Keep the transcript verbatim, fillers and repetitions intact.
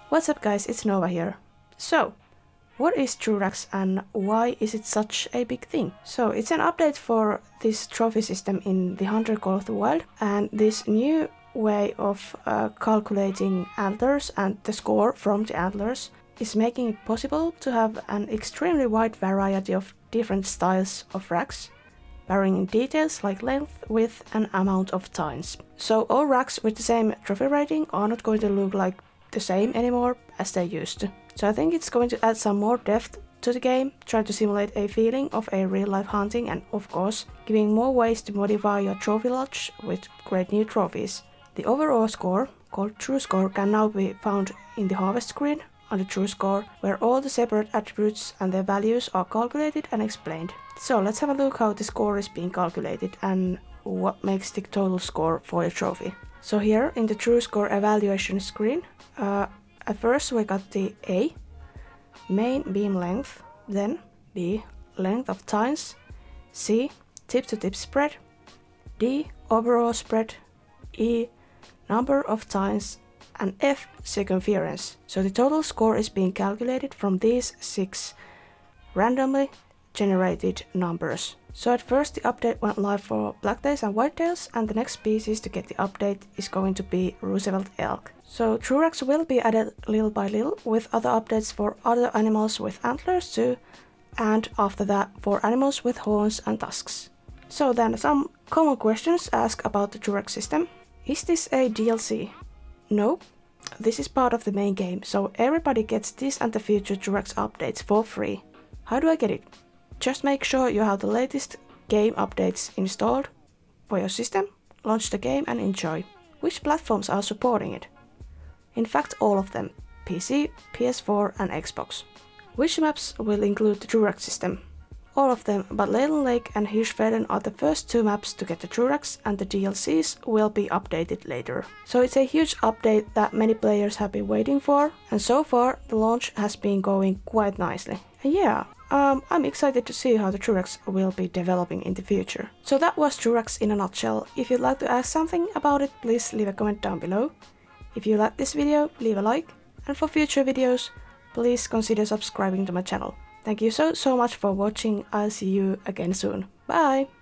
What's up guys, it's Nova here. So, what is TruRACS and why is it such a big thing? So, it's an update for this trophy system in the Hunter Call of the Wild, and this new way of uh, calculating antlers and the score from the antlers is making it possible to have an extremely wide variety of different styles of racks, varying in details like length, width and amount of tines. So all racks with the same trophy rating are not going to look like the same anymore as they used to. So I think it's going to add some more depth to the game, trying to simulate a feeling of a real-life hunting and of course giving more ways to modify your trophy lodge with great new trophies. The overall score, called TruScore, can now be found in the harvest screen under TruScore, where all the separate attributes and their values are calculated and explained. So let's have a look how the score is being calculated and what makes the total score for your trophy. So here in the TruScore evaluation screen, uh, at first we got the A, main beam length, then B, length of tines, C, tip-to-tip spread, D, overall spread, E, number of tines, and F, circumference. So the total score is being calculated from these six randomly generated numbers. So at first the update went live for blacktails and whitetails, and the next species to get the update is going to be Roosevelt elk. So TruRACS will be added little by little with other updates for other animals with antlers too, and after that for animals with horns and tusks. So then some common questions asked about the TruRACS system. Is this a D L C? No, this is part of the main game, so everybody gets this and the future TruRACS updates for free. How do I get it? Just make sure you have the latest game updates installed for your system, launch the game and enjoy. Which platforms are supporting it? In fact, all of them: P C, P S four and Xbox. Which maps will include the TruRACS system? All of them, but Leyland Lake and Hirschfelden are the first two maps to get the TruRACS, and the D L Cs will be updated later. So it's a huge update that many players have been waiting for, and so far the launch has been going quite nicely. And yeah, um, I'm excited to see how the TruRACS will be developing in the future. So that was TruRACS in a nutshell. If you'd like to ask something about it, please leave a comment down below. If you like this video, leave a like, and for future videos, please consider subscribing to my channel. Thank you so, so much for watching. I'll see you again soon. Bye!